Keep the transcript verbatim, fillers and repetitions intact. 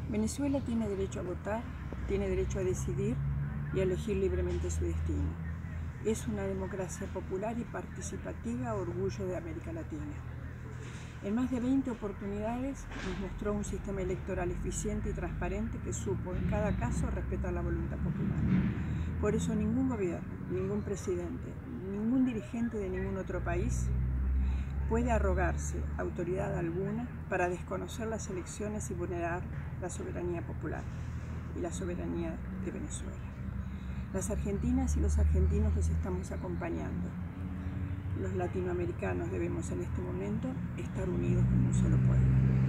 Venezuela tiene derecho a votar, tiene derecho a decidir y a elegir libremente su destino. Es una democracia popular y participativa, orgullo de América Latina. En más de veinte oportunidades nos mostró un sistema electoral eficiente y transparente que supo en cada caso respetar la voluntad popular. Por eso ningún gobierno, ningún presidente, ningún dirigente de ningún otro país puede arrogarse autoridad alguna para desconocer las elecciones y vulnerar la soberanía popular y la soberanía de Venezuela. Las argentinas y los argentinos los estamos acompañando. Los latinoamericanos debemos en este momento estar unidos como un solo pueblo.